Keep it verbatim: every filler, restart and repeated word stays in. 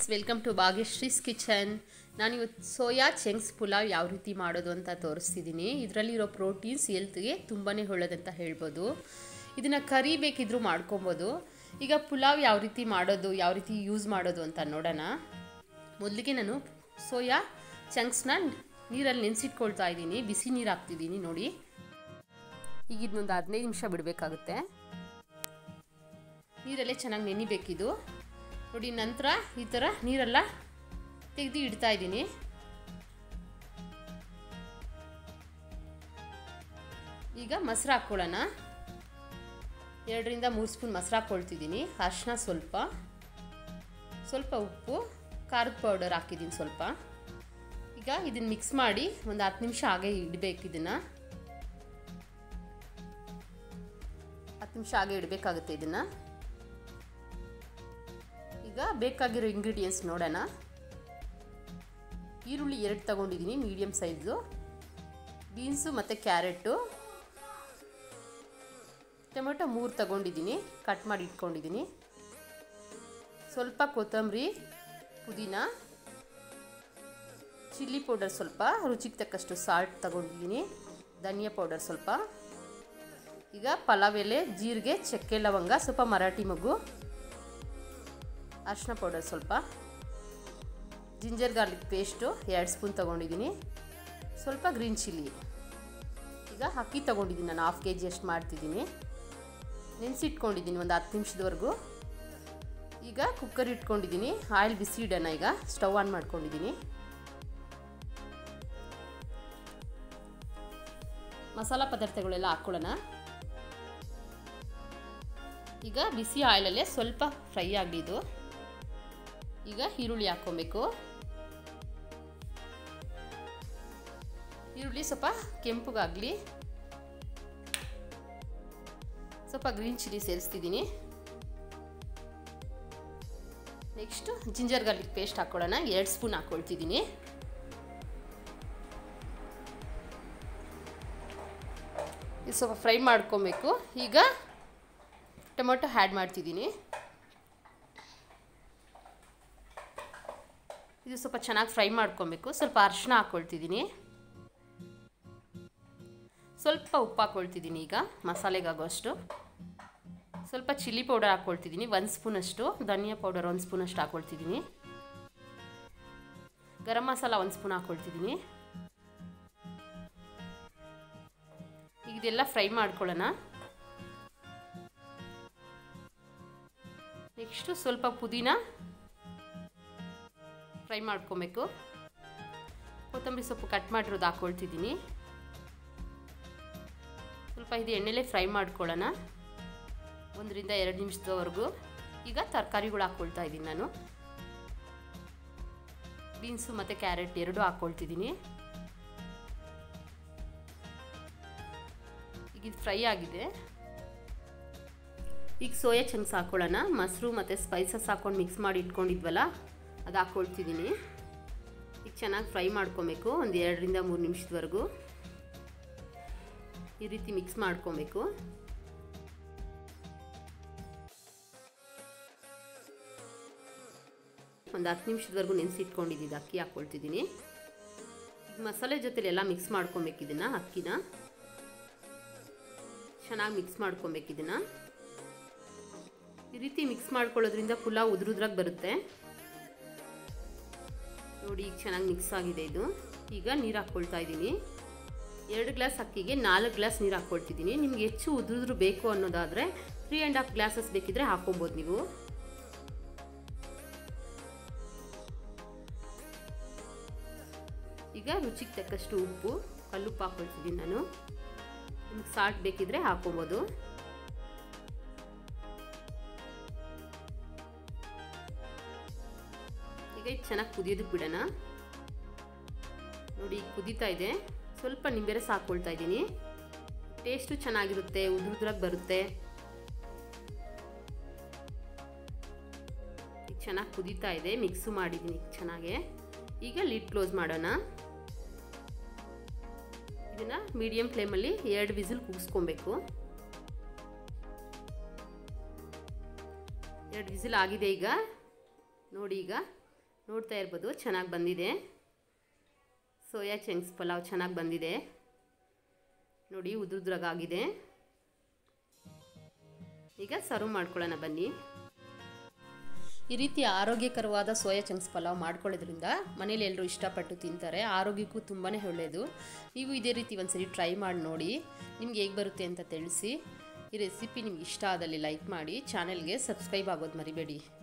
Friends, welcome to Bhagyashree's kitchen. ನಾನಿವತ್ತು soya chunks pulao ಯಾವ ರೀತಿ ಮಾಡೋದು ಅಂತ ತೋರಿಸ್ತಿದ್ದೀನಿ. ಇದರಲ್ಲಿರೋ ಪ್ರೋಟೀನ್ಸ್ ಹೆಲ್ತ್ಗೆ ತುಂಬಾ ಒಳ್ಳೆಯದಂತ ಹೇಳ್ಬೋದು. ಇದನ್ನು ಕರಿ ಬೇಕಿದ್ರೂ ಮಾಡ್ಕೊಬೋದು. ಈಗ ಪುಲಾವ್ ಯಾವ ರೀತಿ ಮಾಡೋದು, ಯಾವ ರೀತಿ ಯೂಸ್ ಮಾಡೋದು ಅಂತ ನೋಡೋಣ. ಮೊದಲಿಗೆ ನಾನು ಸೋಯಾ ಚಂಕ್ಸ್ನ ನೀರಲ್ಲಿ ನೆನೆಸಿಟ್ಕೊಳ್ತಾ ಇದ್ದೀನಿ. ಬಿಸಿ ನೀರು ಹಾಕ್ತಿದ್ದೀನಿ ನೋಡಿ. ಈಗ ಇದನ್ನೊಂದು ಹದಿನೈದು ನಿಮಿಷ ಬಿಡಬೇಕಾಗುತ್ತೆ. ನೀರಲ್ಲೇ ಚೆನ್ನಾಗಿ ನೆನಿಬೇಕಿದು ನೋಡಿ. ನಂತರ ಈ ಥರ ನೀರೆಲ್ಲ ತೆಗೆದು ಇಡ್ತಾ ಇದ್ದೀನಿ. ಈಗ ಮೊಸರು ಹಾಕ್ಕೊಳ್ಳೋಣ. ಎರಡರಿಂದ ಮೂರು ಸ್ಪೂನ್ ಮೊಸರು ಹಾಕ್ಕೊಳ್ತಿದ್ದೀನಿ. ಅರಿಶಿನ ಸ್ವಲ್ಪ, ಸ್ವಲ್ಪ ಉಪ್ಪು, ಖಾರದ ಪೌಡರ್ ಹಾಕಿದ್ದೀನಿ ಸ್ವಲ್ಪ. ಈಗ ಇದನ್ನು ಮಿಕ್ಸ್ ಮಾಡಿ ಒಂದು ಹತ್ತು ನಿಮಿಷ ಹಾಗೆ ಇಡಬೇಕು. ಇದನ್ನು ಹತ್ತು ನಿಮಿಷ ಹಾಗೆ ಇಡಬೇಕಾಗುತ್ತೆ. ಇದನ್ನು ಈಗ ಬೇಕಾಗಿರೋ ಇಂಗ್ರೀಡಿಯೆಂಟ್ಸ್ ನೋಡೋಣ. ಈರುಳ್ಳಿ ಎರಡು ತಗೊಂಡಿದ್ದೀನಿ ಮೀಡಿಯಮ್ ಸೈಜು, ಬೀನ್ಸು ಮತ್ತು ಕ್ಯಾರೆಟು, ಟೊಮೆಟೊ ಮೂರು ತಗೊಂಡಿದ್ದೀನಿ, ಕಟ್ ಮಾಡಿ ಇಟ್ಕೊಂಡಿದ್ದೀನಿ. ಸ್ವಲ್ಪ ಕೊತ್ತಂಬರಿ, ಪುದೀನ, ಚಿಲ್ಲಿ ಪೌಡರ್ ಸ್ವಲ್ಪ, ರುಚಿಗೆ ತಕ್ಕಷ್ಟು ಸಾಲ್ಟ್ ತಗೊಂಡಿದ್ದೀನಿ, ಧನಿಯಾ ಪೌಡರ್ ಸ್ವಲ್ಪ. ಈಗ ಪಲಾವ್ ಎಲೆ, ಜೀರಿಗೆ, ಚಕ್ಕೆ, ಲವಂಗ, ಸ್ವಲ್ಪ ಮರಾಠಿ ಮೊಗ್ಗು, ಅರಿಶಿನ ಪೌಡರ್ ಸ್ವಲ್ಪ, ಜಿಂಜರ್ ಗಾರ್ಲಿಕ್ ಪೇಸ್ಟು ಎರಡು ಸ್ಪೂನ್ ತೊಗೊಂಡಿದ್ದೀನಿ, ಸ್ವಲ್ಪ ಗ್ರೀನ್ ಚಿಲ್ಲಿ. ಈಗ ಅಕ್ಕಿ ತೊಗೊಂಡಿದ್ದೀನಿ ನಾನು, ಹಾಫ್ ಕೆ ಜಿ ಅಷ್ಟು ಮಾಡ್ತಿದ್ದೀನಿ. ನೆನೆಸಿಟ್ಕೊಂಡಿದ್ದೀನಿ ಒಂದು ಹತ್ತು ನಿಮಿಷದವರೆಗೂ. ಈಗ ಕುಕ್ಕರ್ ಇಟ್ಕೊಂಡಿದ್ದೀನಿ. ಆಯಿಲ್ ಬಿಸಿ ಇಡೋಣ. ಈಗ ಸ್ಟವ್ ಆನ್ ಮಾಡ್ಕೊಂಡಿದ್ದೀನಿ. ಮಸಾಲ ಪದಾರ್ಥಗಳೆಲ್ಲ ಹಾಕ್ಕೊಳ್ಳೋಣ. ಈಗ ಬಿಸಿ ಆಯಿಲಲ್ಲೇ ಸ್ವಲ್ಪ ಫ್ರೈ ಆಗಲಿದ್ದು. ಈಗ ಈರುಳ್ಳಿ ಹಾಕ್ಕೊಬೇಕು. ಈರುಳ್ಳಿ ಸ್ವಲ್ಪ ಕೆಂಪುಗಾಗಲಿ. ಸ್ವಲ್ಪ ಗ್ರೀನ್ ಚಿಲ್ಲಿ ಸೇರಿಸ್ತಿದ್ದೀನಿ. ನೆಕ್ಸ್ಟು ಜಿಂಜರ್ ಗಾರ್ಲಿಕ್ ಪೇಸ್ಟ್ ಹಾಕ್ಕೊಳ್ಳೋಣ. ಎರಡು ಸ್ಪೂನ್ ಹಾಕ್ಕೊಳ್ತಿದ್ದೀನಿ. ಇದು ಸ್ವಲ್ಪ ಫ್ರೈ ಮಾಡ್ಕೊಬೇಕು. ಈಗ ಟೊಮೆಟೊ ಆ್ಯಡ್ ಮಾಡ್ತಿದ್ದೀನಿ. ಇದು ಸ್ವಲ್ಪ ಚೆನ್ನಾಗಿ ಫ್ರೈ ಮಾಡ್ಕೊಬೇಕು. ಸ್ವಲ್ಪ ಅರಿಶಿನ ಹಾಕ್ಕೊಳ್ತಿದ್ದೀನಿ, ಸ್ವಲ್ಪ ಉಪ್ಪು ಹಾಕ್ಕೊಳ್ತಿದ್ದೀನಿ. ಈಗ ಮಸಾಲೆಗಾಗೋಷ್ಟು ಸ್ವಲ್ಪ ಚಿಲ್ಲಿ ಪೌಡರ್ ಹಾಕ್ಕೊಳ್ತಿದ್ದೀನಿ, ಒಂದು ಸ್ಪೂನಷ್ಟು, ಧನಿಯಾ ಪೌಡರ್ ಒಂದು ಸ್ಪೂನಷ್ಟು ಹಾಕ್ಕೊಳ್ತಿದ್ದೀನಿ, ಗರಂ ಮಸಾಲ ಒಂದು ಸ್ಪೂನ್ ಹಾಕ್ಕೊಳ್ತಿದ್ದೀನಿ. ಈಗ ಇದೆಲ್ಲ ಫ್ರೈ ಮಾಡ್ಕೊಳ್ಳೋಣ. ನೆಕ್ಸ್ಟು ಸ್ವಲ್ಪ ಪುದೀನ ಫ್ರೈ ಮಾಡ್ಕೊಬೇಕು. ಕೊತ್ತಂಬರಿ ಸೊಪ್ಪು ಕಟ್ ಮಾಡಿರೋದು ಹಾಕ್ಕೊಳ್ತಿದ್ದೀನಿ. ಸ್ವಲ್ಪ ಇದು ಎಣ್ಣೆಲೇ ಫ್ರೈ ಮಾಡ್ಕೊಳ್ಳೋಣ ಒಂದರಿಂದ ಎರಡು ನಿಮಿಷದವರೆಗೂ. ಈಗ ತರಕಾರಿಗಳು ಹಾಕ್ಕೊಳ್ತಾ ಇದ್ದೀನಿ ನಾನು. ಬೀನ್ಸು ಮತ್ತು ಕ್ಯಾರೆಟ್ ಎರಡು ಹಾಕ್ಕೊಳ್ತಿದ್ದೀನಿ. ಈಗ ಇದು ಫ್ರೈ ಆಗಿದೆ. ಈಗ ಸೋಯಾ ಚಂಕ್ಸ್ ಹಾಕ್ಕೊಳ್ಳೋಣ. ಮೊಸರು ಮತ್ತು ಸ್ಪೈಸಸ್ ಹಾಕ್ಕೊಂಡು ಮಿಕ್ಸ್ ಮಾಡಿ ಇಟ್ಕೊಂಡಿದ್ವಲ್ಲ, ಅದು ಹಾಕ್ಕೊಳ್ತಿದ್ದೀನಿ. ಈಗ ಚೆನ್ನಾಗಿ ಫ್ರೈ ಮಾಡ್ಕೊಬೇಕು ಒಂದು ಎರಡರಿಂದ ಮೂರು ನಿಮಿಷದವರೆಗೂ. ಈ ರೀತಿ ಮಿಕ್ಸ್ ಮಾಡ್ಕೊಬೇಕು. ಒಂದು ಹತ್ತು ನಿಮಿಷದವರೆಗೂ ನೆನೆಸಿಟ್ಕೊಂಡಿದ್ದು ಅಕ್ಕಿ ಹಾಕ್ಕೊಳ್ತಿದ್ದೀನಿ. ಈಗ ಮಸಾಲೆ ಜೊತೆಲಿ ಎಲ್ಲ ಮಿಕ್ಸ್ ಮಾಡ್ಕೊಬೇಕು. ಇದನ್ನು ಅಕ್ಕಿನ ಚೆನ್ನಾಗಿ ಮಿಕ್ಸ್ ಮಾಡ್ಕೊಬೇಕು. ಇದನ್ನು ಈ ರೀತಿ ಮಿಕ್ಸ್ ಮಾಡ್ಕೊಳ್ಳೋದ್ರಿಂದ ಪುಲಾವ್ ಉದುರುದ್ರಾಗಿ ಬರುತ್ತೆ ನೋಡಿ. ಈಗ ಚೆನ್ನಾಗಿ ಮಿಕ್ಸ್ ಆಗಿದೆ ಇದು. ಈಗ ನೀರು ಹಾಕ್ಕೊಳ್ತಾ ಇದ್ದೀನಿ. ಎರಡು ಗ್ಲಾಸ್ ಅಕ್ಕಿಗೆ ನಾಲ್ಕು ಗ್ಲಾಸ್ ನೀರು ಹಾಕ್ಕೊಳ್ತಿದ್ದೀನಿ. ನಿಮ್ಗೆ ಹೆಚ್ಚು ಉದುರುದ್ರು ಬೇಕು ಅನ್ನೋದಾದರೆ ತ್ರೀ ಆ್ಯಂಡ್ ಹಾಫ್ ಗ್ಲಾಸಸ್ ಬೇಕಿದ್ರೆ ಹಾಕ್ಕೊಬೋದು ನೀವು. ಈಗ ರುಚಿಗೆ ತಕ್ಕಷ್ಟು ಉಪ್ಪು, ಕಲ್ಲುಪ್ಪು ಹಾಕ್ಕೊಳ್ತಿದ್ದೀನಿ ನಾನು. ನಿಮ್ಗೆ ಸಾಲ್ಟ್ ಬೇಕಿದ್ರೆ ಹಾಕ್ಕೊಬೋದು. ಈಗ ಇದು ಚೆನ್ನಾಗಿ ಕುದಿಯೋದಕ್ಕೆ ಬಿಡೋಣ ನೋಡಿ. ಕುದೀತಾ ಇದೆ. ಸ್ವಲ್ಪ ನಿಂಬೆ ರಸ ಹಾಕ್ಕೊಳ್ತಾ ಇದ್ದೀನಿ. ಟೇಸ್ಟು ಚೆನ್ನಾಗಿರುತ್ತೆ, ಉದುರುದ್ರಾಗಿ ಬರುತ್ತೆ. ಈಗ ಚೆನ್ನಾಗಿ ಕುದೀತಾ ಇದೆ. ಮಿಕ್ಸು ಮಾಡಿದ್ದೀನಿ ಚೆನ್ನಾಗೆ. ಈಗ ಲಿಡ್ ಕ್ಲೋಸ್ ಮಾಡೋಣ. ಇದನ್ನು ಮೀಡಿಯಮ್ ಫ್ಲೇಮಲ್ಲಿ ಎರಡು ವಿಸಿಲ್ ಕೂಗಿಸ್ಕೊಬೇಕು. ಎರಡು ವಿಸಿಲ್ ಆಗಿದೆ. ಈಗ ನೋಡಿ, ಈಗ ನೋಡ್ತಾ ಇರ್ಬೋದು ಚೆನ್ನಾಗಿ ಬಂದಿದೆ. ಸೋಯಾ ಚಂಕ್ಸ್ ಪಲಾವ್ ಚೆನ್ನಾಗಿ ಬಂದಿದೆ ನೋಡಿ, ಉದುರುದ್ರಾಗಿದೆ. ಈಗ ಸರ್ವ್ ಮಾಡ್ಕೊಳ್ಳೋಣ ಬನ್ನಿ. ಈ ರೀತಿ ಆರೋಗ್ಯಕರವಾದ ಸೋಯಾ ಚಂಕ್ಸ್ ಪಲಾವ್ ಮಾಡ್ಕೊಳ್ಳೋದ್ರಿಂದ ಮನೇಲಿ ಎಲ್ಲರೂ ಇಷ್ಟಪಟ್ಟು ತಿಂತಾರೆ, ಆರೋಗ್ಯಕ್ಕೂ ತುಂಬಾ ಒಳ್ಳೆಯದು. ನೀವು ಇದೇ ರೀತಿ ಒಂದ್ಸರಿ ಟ್ರೈ ಮಾಡಿ ನೋಡಿ, ನಿಮ್ಗೆ ಹೇಗೆ ಬರುತ್ತೆ ಅಂತ ತಿಳಿಸಿ. ಈ ರೆಸಿಪಿ ನಿಮ್ಗೆ ಇಷ್ಟ ಆದಲ್ಲಿ ಲೈಕ್ ಮಾಡಿ, ಚಾನೆಲ್ಗೆ ಸಬ್ಸ್ಕ್ರೈಬ್ ಆಗೋದು ಮರಿಬೇಡಿ.